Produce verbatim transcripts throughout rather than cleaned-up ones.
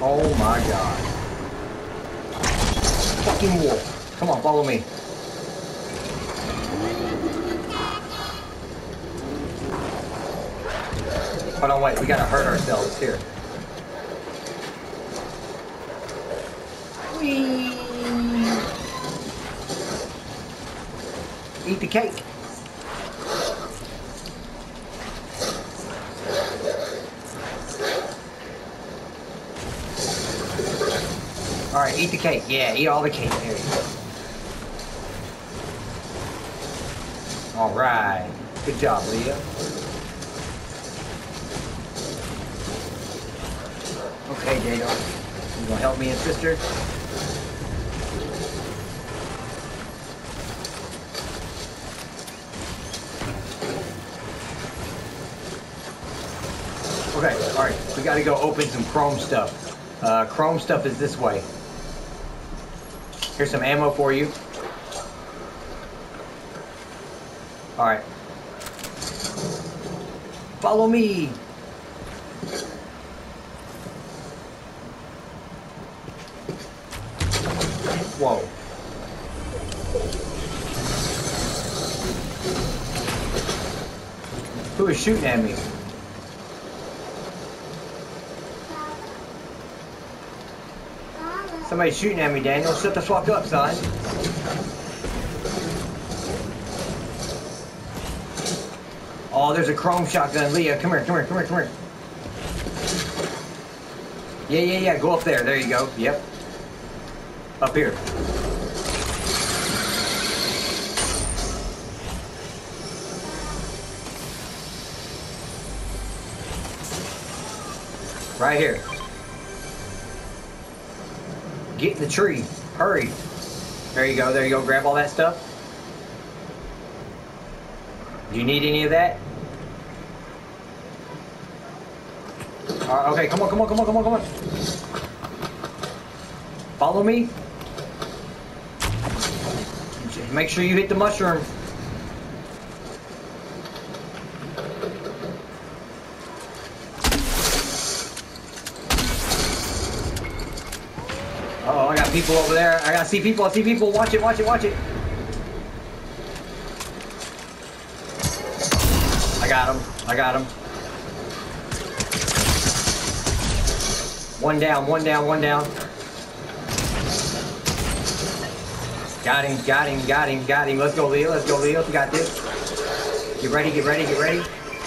Oh my god. Fucking wolf. Come on, follow me. Hold on, wait. We gotta hurt ourselves here. Whee! Eat the cake. Alright, eat the cake. Yeah, eat all the cake. There you go. Alright. Good job, Leah. Okay, Dado. You gonna help me and sister? Okay, alright. We gotta go open some chrome stuff. Uh, chrome stuff is this way. Here's some ammo for you. Alright. Follow me! Whoa. Who is shooting at me? Somebody's shooting at me, Daniel. Shut the fuck up, son. Oh, there's a chrome shotgun. Leah, come here, come here, come here, come here. Yeah, yeah, yeah. Go up there. There you go. Yep. Up here. Right here. Get in the tree. Hurry. There you go. There you go. Grab all that stuff. Do you need any of that? Uh, okay, come on, come on, come on, come on, come on. Follow me. Make sure you hit the mushroom. Oh, I got people over there. I gotta see people. I see people. Watch it, watch it, watch it. I got him. I got him. One down, one down, one down. Got him, got him, got him, got him. Let's go, Leo. Let's go, Leo. We got this. Get ready, get ready, get ready.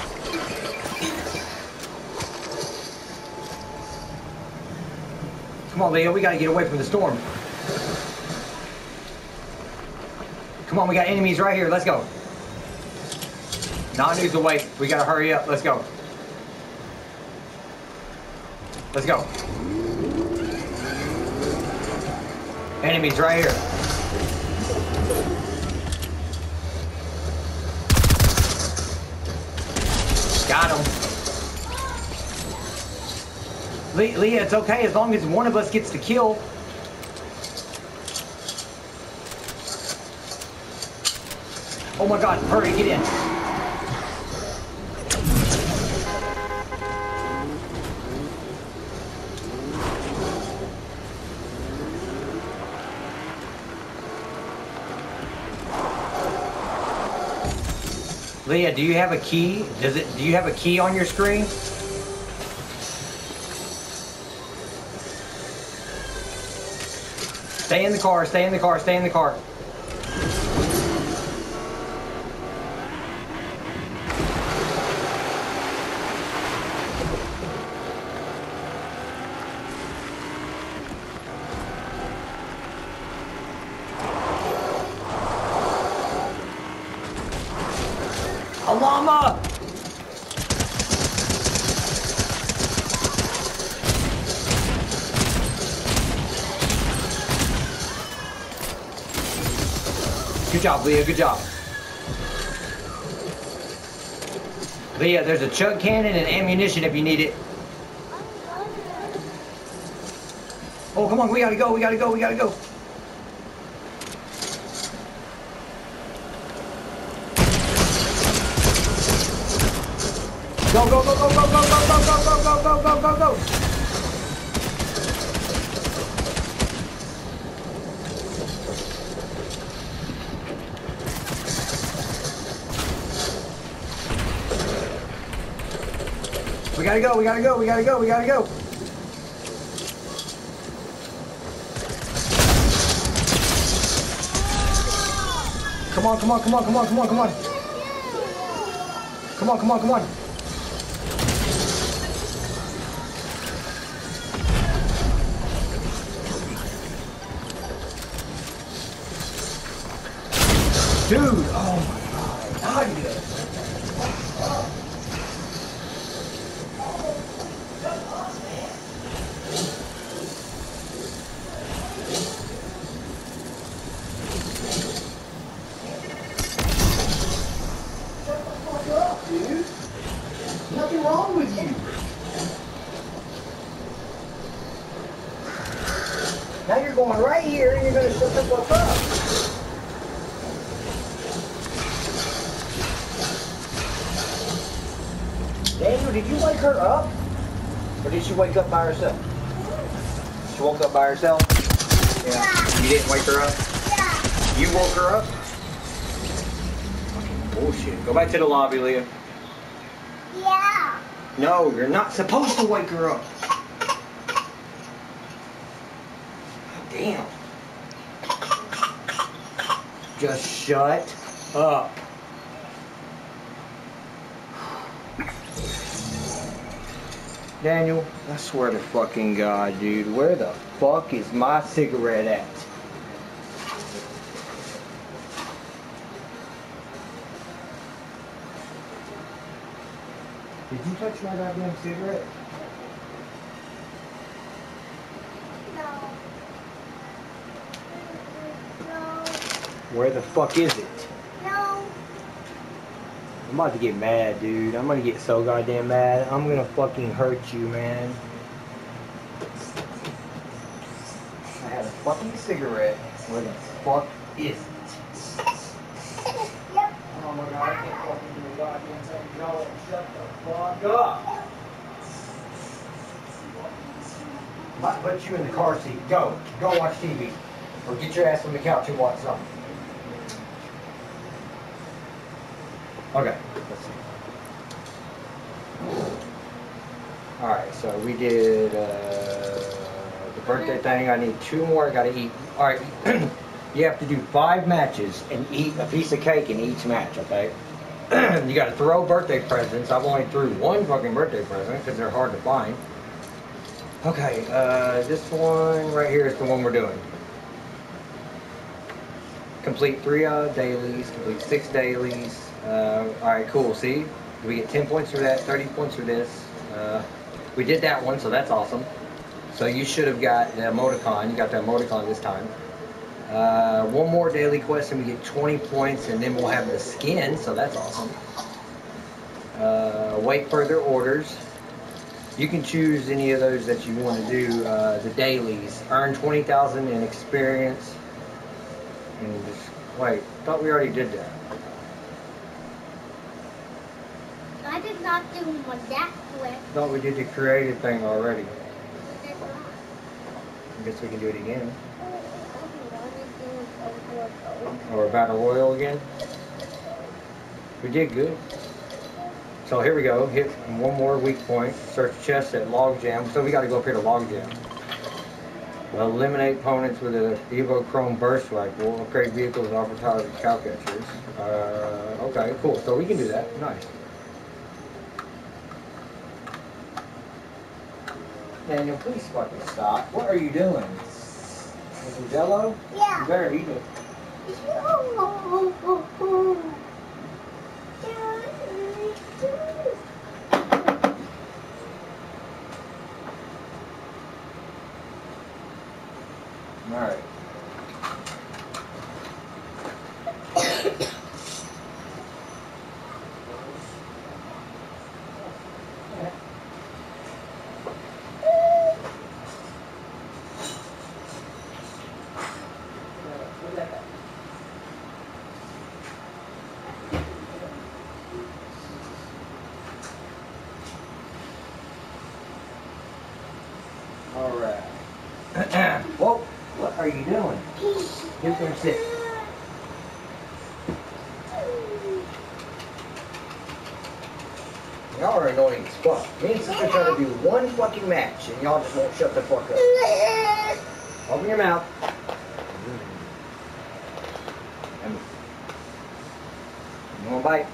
Come on, Leo. We gotta get away from the storm. Come on, we got enemies right here. Let's go. Non-news away. We gotta hurry up. Let's go. Let's go. Enemies right here. Got him. Le Leah, it's okay as long as one of us gets the kill. Oh my God, hurry, get in. Leah, do you have a key? Does it? Do you have a key on your screen? Stay in the car. Stay in the car. Stay in the car. A llama! Good job, Leah. Good job. Leah, there's a chug cannon and ammunition if you need it. Oh, come on. We gotta go. We gotta go. We gotta go. Go, go, go, go, go, go, go, go, go, go, go, go, go, go, go. gotta go, we gotta go, we gotta go, we gotta go. Come on, come on, come on, come on, come on, come on. Come on, come on, come on. Dude, oh my god, Nadia. Shut the fuck up, dude. Nothing wrong with you. Now you're going right here and you're gonna shut the fuck up. Daniel, did you wake her up? Or did she wake up by herself? She woke up by herself? Yeah. yeah. You didn't wake her up? Yeah. You woke her up? Fucking bullshit. Go back to the lobby, Leah. Yeah. No, you're not supposed to wake her up. Damn. Just shut up. Daniel, I swear to fucking God, dude, where the fuck is my cigarette at? Did you touch my goddamn cigarette? No. No. Where the fuck is it? No. I'm about to get mad, dude. I'm gonna get so goddamn mad. I'm gonna fucking hurt you, man. I had a fucking cigarette. Where the fuck is it? Yep. Oh my god, I can't fucking do a goddamn thing. No, shut the fuck up. Might put you in the car seat. Go. Go watch T V. Or get your ass on the couch and watch something. Okay, let's see. Alright, so we did uh, the birthday thing. I need two more. I gotta eat. Alright, you have to do five matches and eat a piece of cake in each match, okay? You gotta throw birthday presents. I've only threw one fucking birthday present because they're hard to find. Okay, uh, this one right here is the one we're doing. Complete three uh, dailies, complete six dailies. Uh, Alright, cool. See? We get ten points for that, thirty points for this. Uh, we did that one, so that's awesome. So you should have got the emoticon. You got the emoticon this time. Uh, one more daily quest and we get twenty points, and then we'll have the skin, so that's awesome. Uh, wait further orders. You can choose any of those that you want to do. Uh, the dailies. Earn twenty thousand in experience. And just, wait, I thought we already did that. I did not do one that quick. I thought we did the creative thing already. I guess we can do it again. Or Battle Royale again. We did good. So here we go. Hit one more weak point. Search chest at Logjam. So we got to go up here to Logjam. Eliminate opponents with a Evo Chrome Burst Rifle. Upgrade vehicles and offer towers and cow catchers. Uh, okay, cool. So we can do that. Nice. Daniel, please fucking stop. What are you doing? Is it Jello? Yeah. You better eat it. Oh, oh, oh. All right. All right. Whoa, what are you doing? Get there and sit. Y'all are annoying as fuck. Me and sister try to do one fucking match, and y'all just won't shut the fuck up. Open your mouth. You want a bite?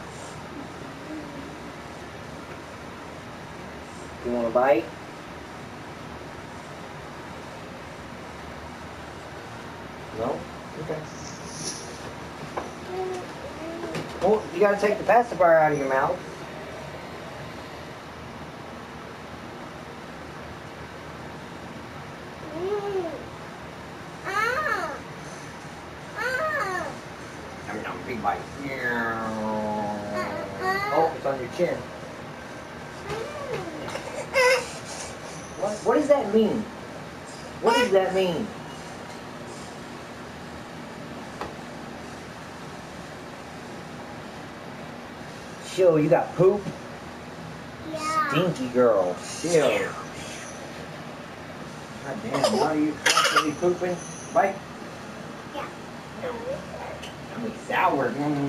You want a bite? No? Okay. Well, you gotta take the pacifier out of your mouth. Yum, yum, big bite. Oh, it's on your chin. What? What does that mean? What does that mean? Chill, you got poop? Yeah. Stinky girl. Chill. God damn, why are you constantly pooping? Bite? Yeah. I mean, sour.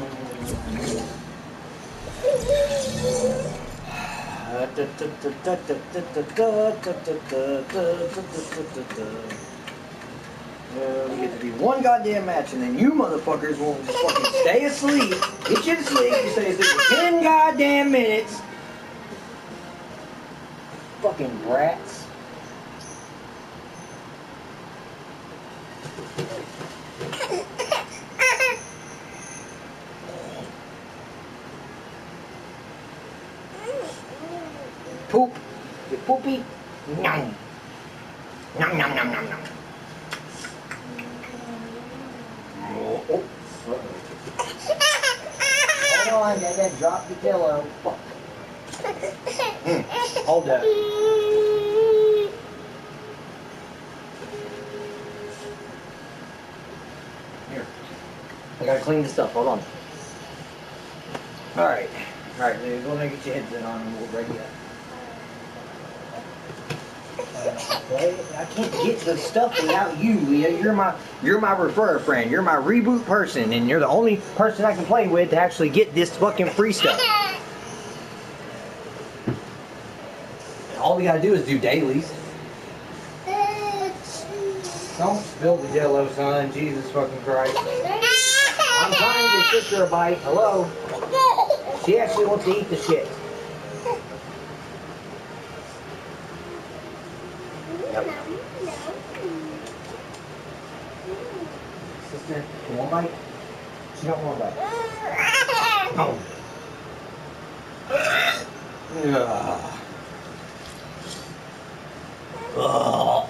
Uh, we get to do one goddamn match, and then you motherfuckers won't just fucking stay asleep. Get you to sleep. You stay asleep for ten goddamn minutes. Fucking brats. Poop. You poopy. Nom. Nom nom nom nom nom. Oh, oh. Hold on, Dad. Drop the pillow. Fuck. Mm. Hold up. Here. I gotta clean this up. Hold on. Alright. Alright, dude. Go ahead and get your headset on and we'll break it up. Okay, I can't get the stuff without you, Leah. You're my you're my referrer friend. You're my reboot person, and you're the only person I can play with to actually get this fucking free stuff. All we gotta do is do dailies. Don't spill the jello, son. Jesus fucking Christ. I'm trying to give sister a bite. Hello? She actually wants to eat the shit. Yep. Sister, you want a bite? She don't want a bite. Oh. Ugh. Ugh.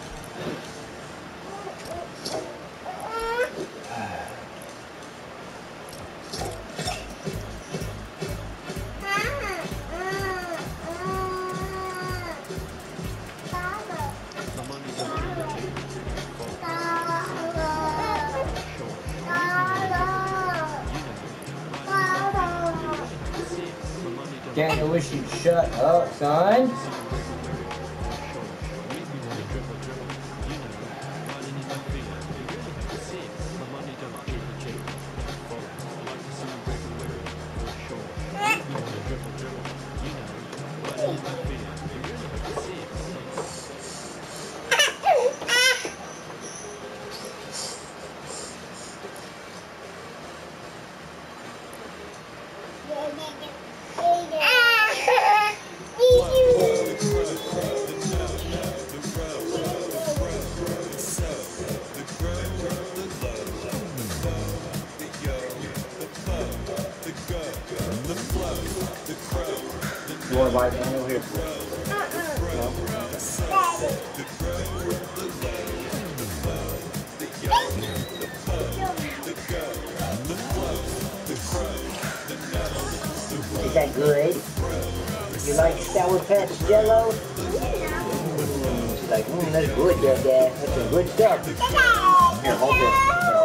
Daniel, wish you'd shut up, son. You want to buy Daniel here? No? Is that good? You like Sour Patch Jello? Mm, she's like, mm, that's good, Dad, Dad. That's some good stuff. Here, hold this.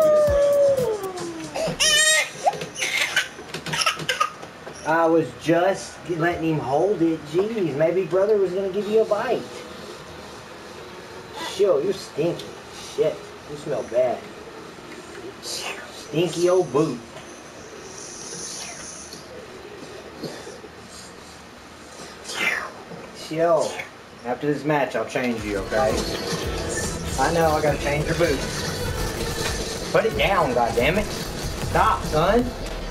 I was just letting him hold it. Jeez, maybe brother was gonna give you a bite. Chill, you're stinky. Shit, you smell bad. Stinky old boot. Yo, after this match, I'll change you, okay? I know, I gotta change your boots. Put it down, goddammit. Stop, son.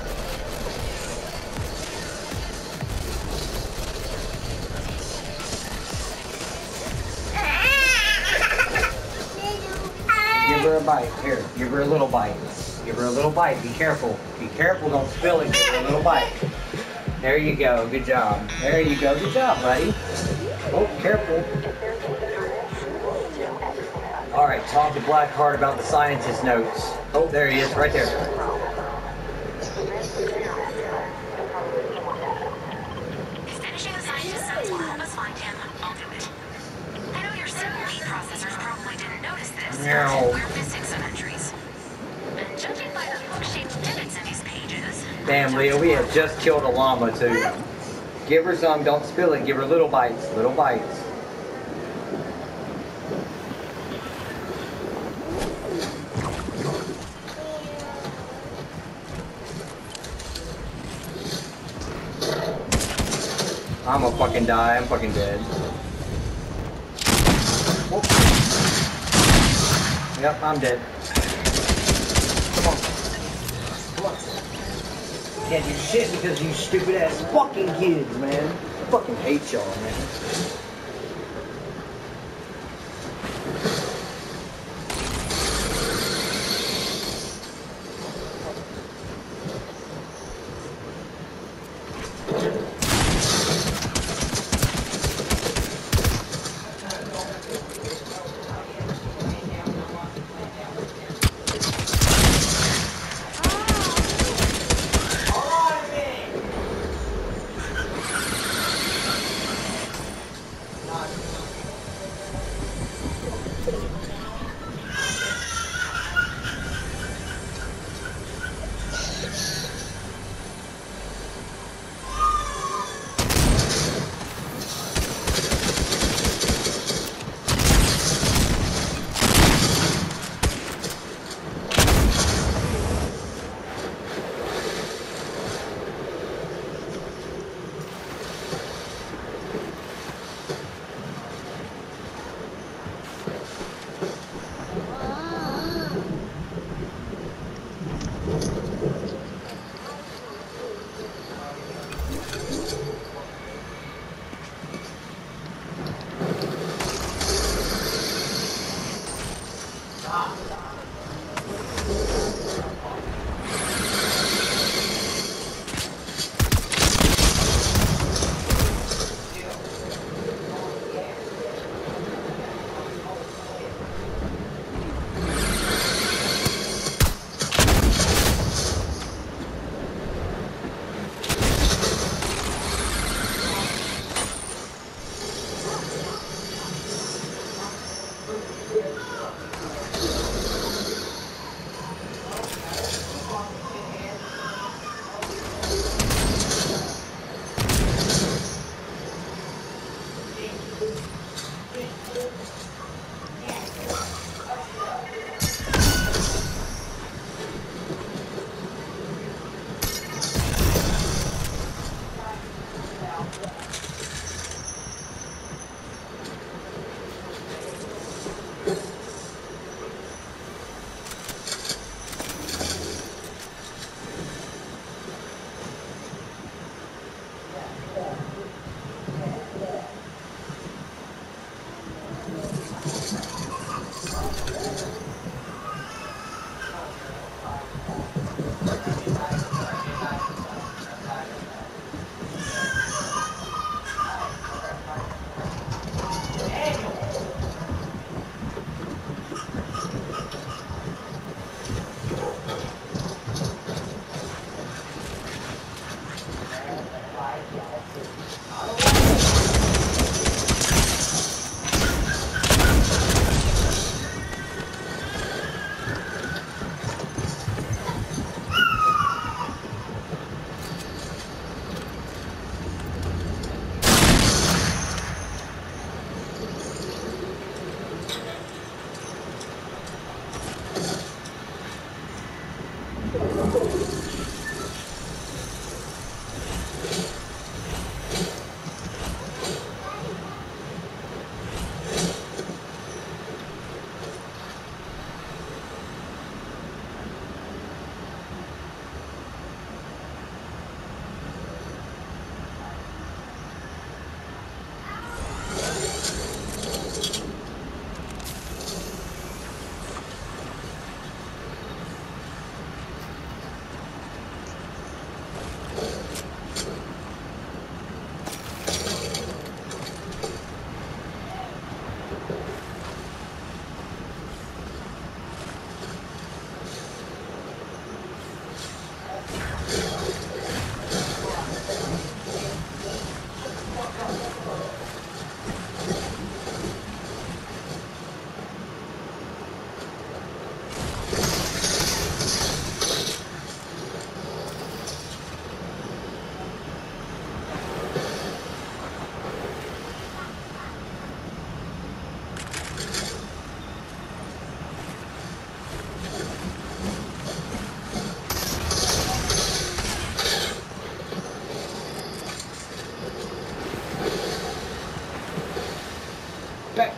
Give her a bite. Here, give her a little bite. Give her a little bite. Be careful. Be careful, don't spill it. Give her a little bite. There you go. Good job. There you go. Good job, buddy. Oh, careful. All right, talk to Blackheart about the scientist notes. Oh, there he is, right there. Finishing the scientist notes will help us find him. I'll do it. I know your simple heat processors probably didn't notice this. No. We're missing some entries. And judging by the hook-shaped divots in these pages... Damn, Leo, we have just killed a llama, too. Give her some, don't spill it. Give her little bites, little bites. I'm gonna fucking die. I'm fucking dead. Whoop. Yep, I'm dead. Come on. Come on. Can't do shit because of you stupid ass fucking kids, man. I fucking hate y'all, man.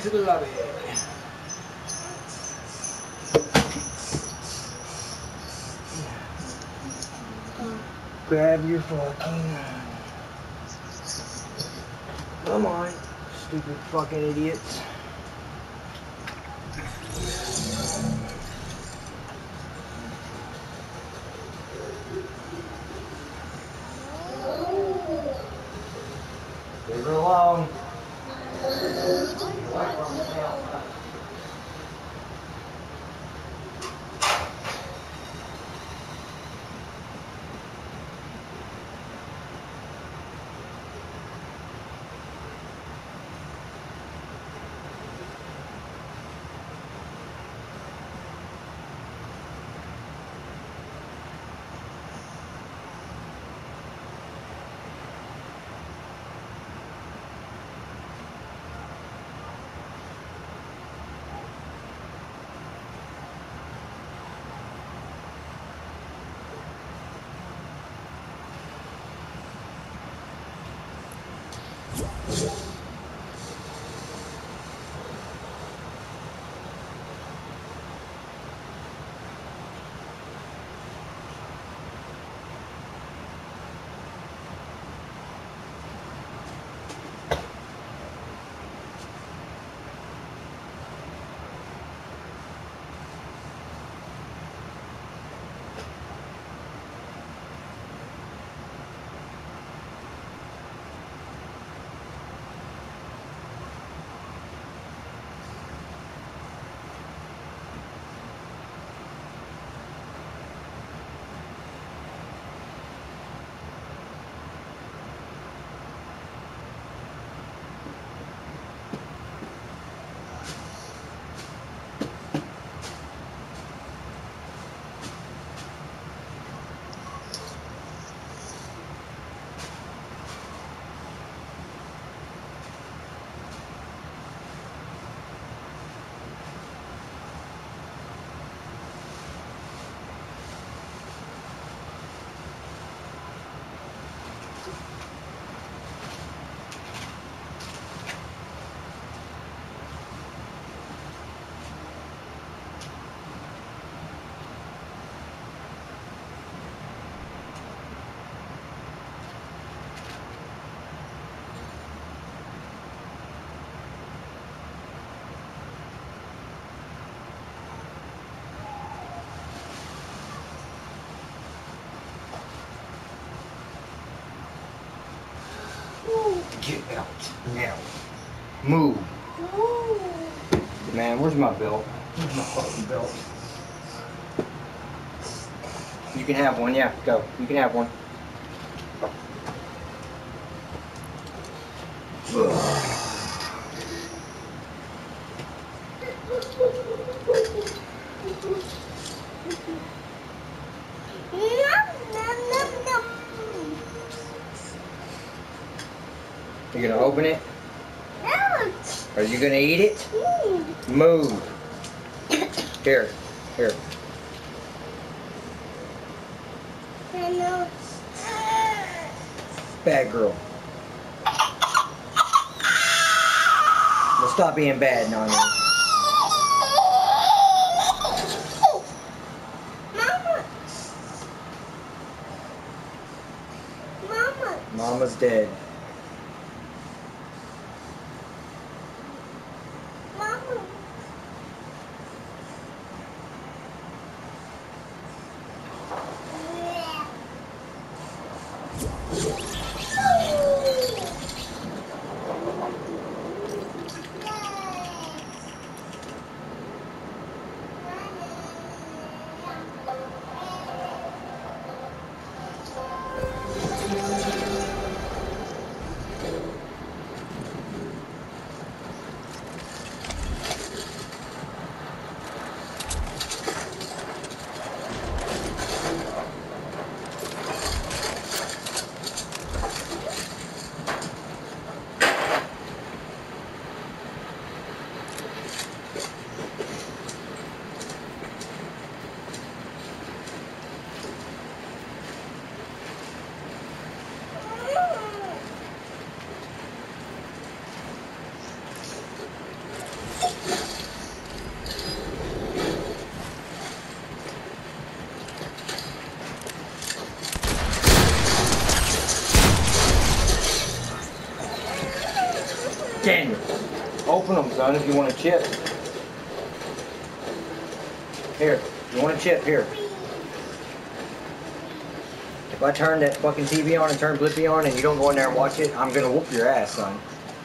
to the lobby. Grab your fucking... Come on, stupid fucking idiots. Leave her alone. Get out now. Move. Man, where's my belt? Where's my fucking belt? You can have one, yeah, go. You can have one. You gonna open it? Are you gonna eat it? Move. Here, here. Bad girl. Well, stop being bad, Nani. Mama. Mama. Mama's dead. Mama. son, if you want a chip. Here, you want a chip? Here. If I turn that fucking T V on and turn Blippi on and you don't go in there and watch it, I'm gonna whoop your ass, son.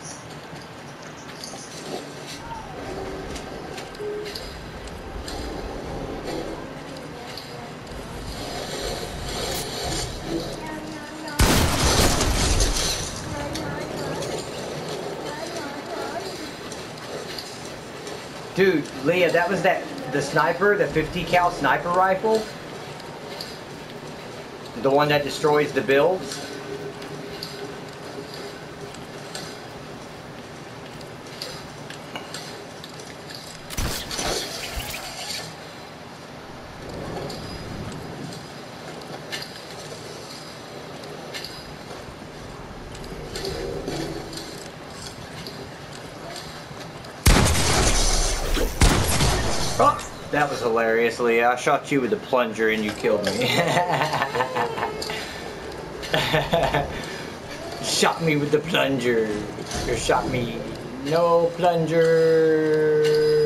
Dude, Leah, that was that the sniper, the fifty cal sniper rifle, the one that destroys the builds. Oh, that was hilarious, Leah. I shot you with the plunger and you killed me. Shot me with the plunger. You shot me. No plunger.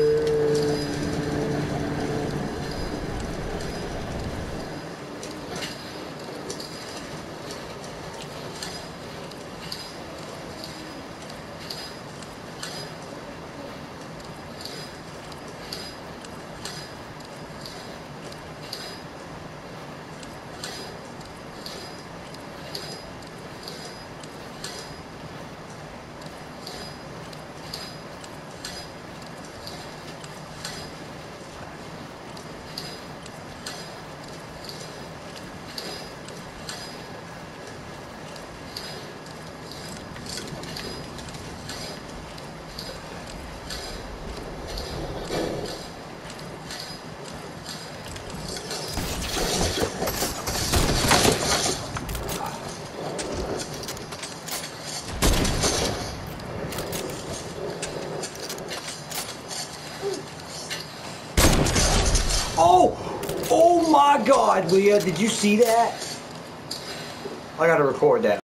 Oh! Oh my God, Leah, did you see that? I gotta record that.